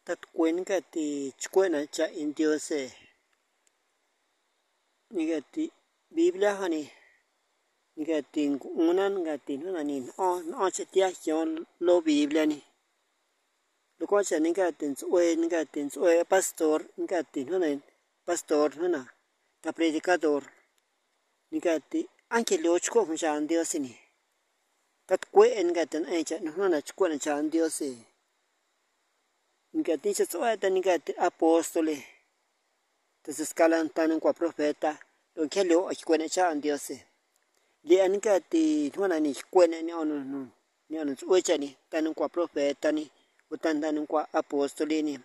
tắt quên cái thì quên là cha in Dios ni cái thì Biblia hani ni cái thì ngunan cái thì nó là nhìn o sẽ tia cho lo Biblia ni lúc đó ni cái thì pastor ni cái thì nó là pastor nó là ta predicador ni cái thì anche lo chko không cha Dios ni tắt quên cái thì anh cha nó là quên cha Dios Nika tincha tsoeta nika apóstole. Entonces calan tan un profeta. Lo que leo aquí cuena cha an Dios. Le anika ti tuana ni cuena ni onu ni onu tsoecha ni tan un profeta ni utan tan un apóstole ni.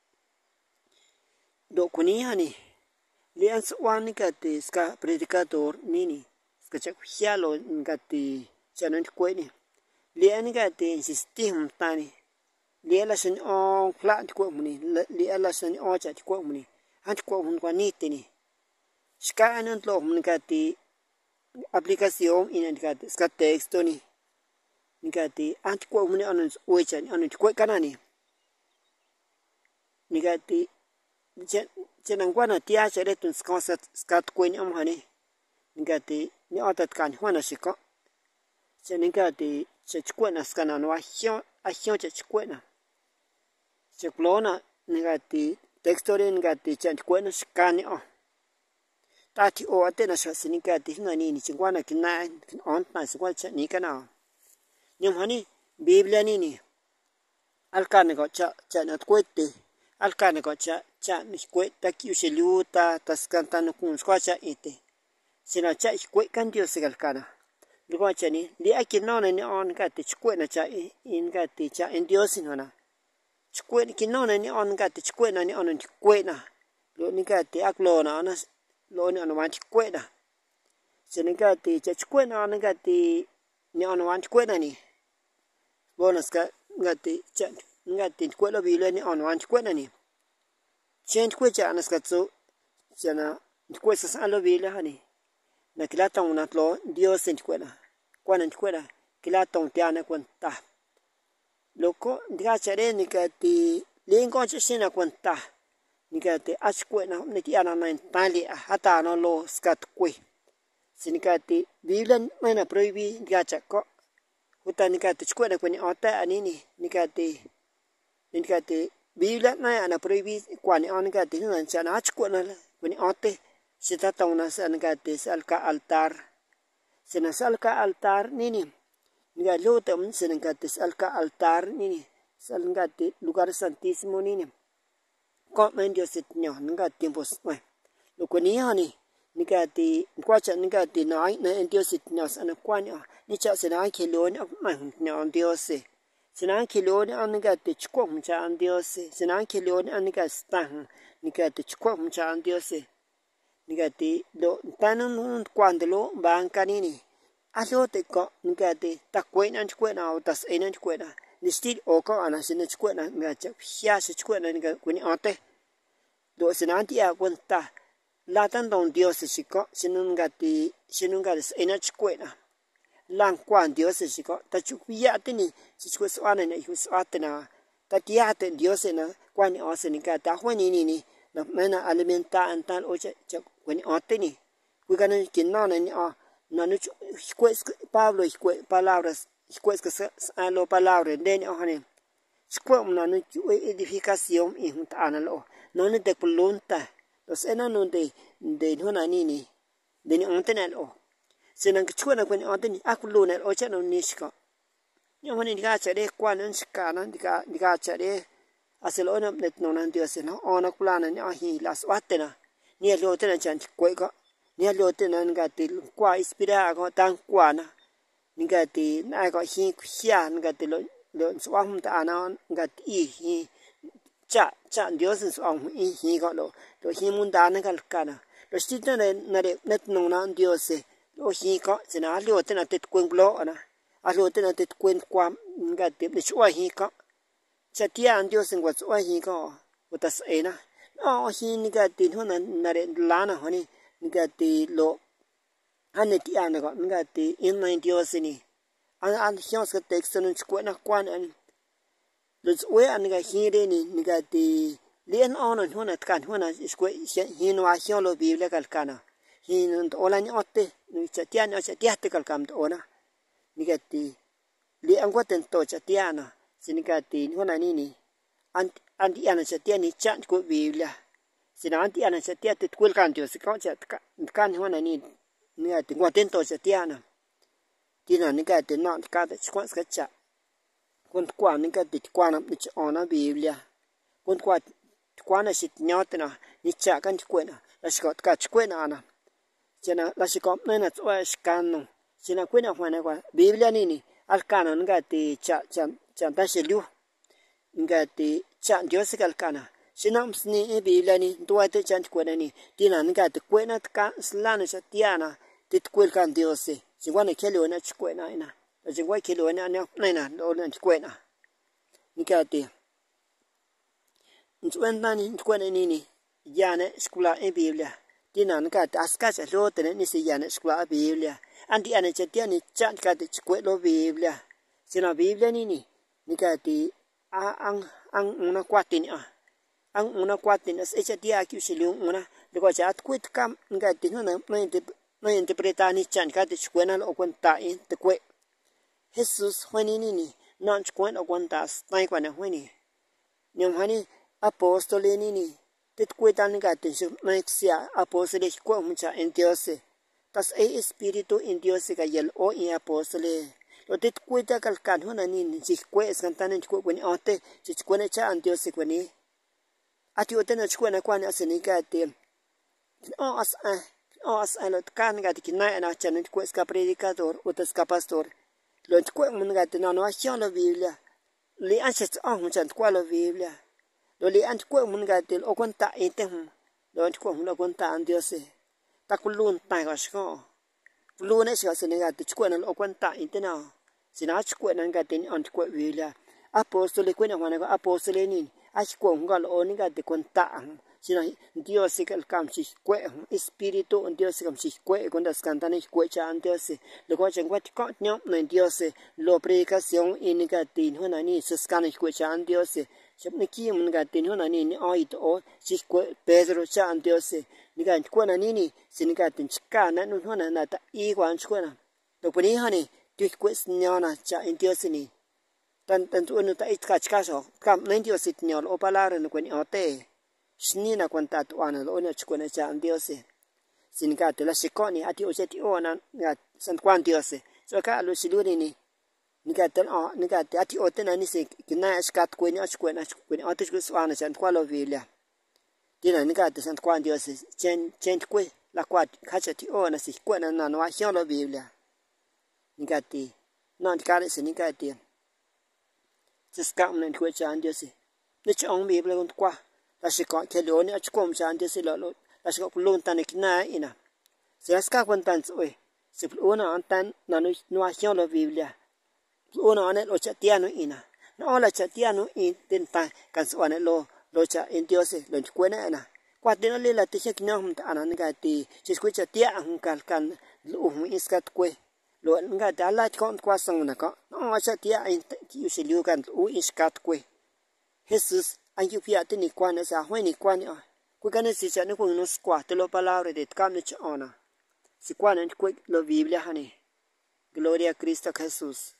Do kunia ni le an swan nika ti ska predicador ni ska cha hialo nika ti chanon cueni. Le anika ti insistim tani lia la sen o flat ko muni lia la sen o cha ko muni han ko mun kwa ni tini ska anan lo mun ka ti aplicación in ka ska texto ni ka ti an ko muni anan o cha ni anan ko kana ni ka ti chen kwa na tia cha le tun ska ko ni am hani ka ti ni otat kan hwana shiko chen ka ti cha ko na ska na no a hio cha ko na Cheklona negati textorin negati chanquena scani o tati o atena sinicati nani ni chingwana kina on na squal chani kana nyamani biblia nini alkane ko cha na kwete alkane ko cha ni kweta kiusheluta taskantano kun squacha ite sina cha kwet kan dios alkana lugo chani li akinona ni on gati kwena cha in gati cha en dios nona Chukuen kinona ni on gati chukuen ni on chikuena lo ni gati aklona ona lo ni on wan chikuena sini gati cha chikuena on gati ni on wan chikuena ni bonus ka gati cha gati chikuelo bile ni on wan chikuena ni chen chikuecha anas katsu chana chikuesa sa lo bile hani na kilata una lo dios en chikuena kwana chikuena kilata un tiana kwanta Loko diga chere ni ka ti lingo che sina kwanta ni ka ti achkwena ni ti ana na tali hata no lo skat kwe sinika ti biblia na prohibi diga chako huta ni ka ti chkwena kweni ota anini ni ka ti biblia na ana prohibi kwani on ka ti na chana achkwena kweni ote sita tauna sa ni ka ti salka altar sina salka altar nini Nga luto mun senengatis alka altar nini salngati lugar santísimo nini komen Dios etnyo nga tiempos lokoni hani nigati kwacha nigati na Dios etnyo sana kwani ni cha sena kiloni na Dios sena kiloni anigati chkom cha Dios sena kiloni anigasta nigati chkom cha Dios nigati do tanun kwandelo banka nini Alo te ko ngati takwena chkwena o tas ena chkwena ni stil o ko ana sina chkwena ngacha hia se chkwena nga kuni ate do sinanti a kwenta la tan don dios siko sinungati ena chkwena lang kwan dios siko ta chukya tini chikwes ana ne hus atena ta tiate dios na kwani o sinika ta hweni ni na mena alimenta antan o cha kuni ate ni kugana kinana ni a Nanu juez Pablo palabras juez que lo palabra de ohane squam nanu edificación y juntana lo no de plunta los enano de hona nini de ni ontenal o senan chuna kwen onteni akuluna o chano niska ni ohane diga chare kwan skana diga chare aselona net nonan dios no ona kulana ni ahi las watena ni lo tena chan kwego Nia lo tena ngati kwa inspira ko tang kwa na ngati na ko hi khia ngati lo swam ta na ngati hi cha dios swam hi ko lo hi mun da na kal kana lo sita na re net no na dios lo hi ko sina lo tena tet kwen blo na a lo tena tet kwen kwa ngati ni chwa hi ko cha tia dios ngwa chwa hi ko utas ena no hi ngati hona na re lana honi Ngati lo aneti anago ngati in Dios ni an hios ka texto nun chkwena kwan an rồi uế anh cái hi đây nè cái thì liên on anh hoa can hoa là hi noa hi lo Biblia cái cana hi nó ola ni otte ni chatia te cái cam ona ni cái thì liên quan đến tổ chatia na xin cái thì hoa này nè anh đi anh chatia ni chat của Biblia xin anh đi anh chatia te quên can điều sẽ có chat can hoa này nè ni cái thì quan đến tổ chatia na thì là ni cái thì nó cái để quan cái chat quân quan ni cái thì quan nằm đi ona Biblia quân quan là xịt nhót na ni cha kan chquê na là scott ka chquê na na chena là sĩ cọp nên là cho scan no chena quê na hoa na qua Biblia ni alcana nga ti cha ta se lu nga ti cha Dios ka alcana sinam sni Biblia ni tua te chan quê ni ti na nga ti quê na ka slana cha tiana ti quê kan Dios se si qua na kelo na chquê na ina là si qua kelo na na do na chquê na nga ti Nchuentan nchuene nini yane skula e Biblia tinan ka aska cha lo tene ni si yane skula Biblia anti ane chatia ni chan ka te chkwe lo Biblia sina Biblia nini ni ka ti ang una kwatin ang una kwatin as chatia ki usilung una de ko cha kwit kam nga ti na interpreta ni chan ka te chkwe na lo kwenta in te kwe Jesus hweni nini non chkwe lo kwenta stai kwa na hweni nyom hani apostole ni tet cuetan gaten nexia apostole ko mucha en Dios tas e espíritu en Dios ka yel o in apostole lo tet cueta kalkan hona ni si cues cantan en ko ni ote si cuene cha an Dios ko ni ati oten na cuena kwan aseni ka te os lo kan ga ti na na chan ko ska predicador o tas ka pastor lo ko mun ga te no la Biblia li anches mucha kwa la Biblia lo li an ko mun ga til o konta ite lo an ko mun konta an Dios ta kulun ta ga sko kulun ne ska se ne ga ti ko na o konta ite na sina ko na ga tin an ko Biblia apostole ko na ga apostole ni a ko ga lo ni ga ti konta sina Dios el kam si ko espíritu en Dios kam si ko con das cantan ko cha an Dios lo ko chen ko ko no en Dios lo predicación in ga tin hona ni se scan ko cha an Dios chụp này kia mình gặp tin hơn là nè ai đó chỉ có Pedro cha anh Dios ni gặp qua là nè xin gặp tin cả nè nó hơn là ta ý quan chúa nè lúc bữa nay ha nè tôi quyết nhau nè cha anh Dios nè tan tu nó ta ít cả sao cảm nên Dios ít nhau ở palabra nó quen ở thế xin na quan ta tu anh lo nó chúa nè cha anh Dios xin gặp tin là sẽ có nè ati ở sẽ ti ở nè gặp san quan Dios cho cả lo xin luôn nè nika ati oten ani se kina skat ko ni achko na ati ko swana chan kwa lo Biblia dina nika te sant kwa Dios chen ko la kwa khacha ti ona se ko na no a lo Biblia nika ti non ka se nika ti se skam nen ko chan Dios ni chong Biblia kon kwa la se ko ke lo ni achko chan Dios lo la se ko lon tan kina ina se ska kon tan oi se ona antan na no a lo Biblia una ane lo chatiano ina no la chatiano in tenta kan suane lo cha en Dios lo cuena na cuatino le la te que no ta anan ga ti si escucha tia un kan lo iskat kwe lo nga ta la kon kwa sang na ko no chatia in ki usiliu kan u iskat kwe Jesus ayu pia te ni kwana sa hwe ni kwani ku kan si cha no kun no skwa te lo palabra de kam ni chona si kwana kwe lo Biblia hani gloria a Cristo Jesús.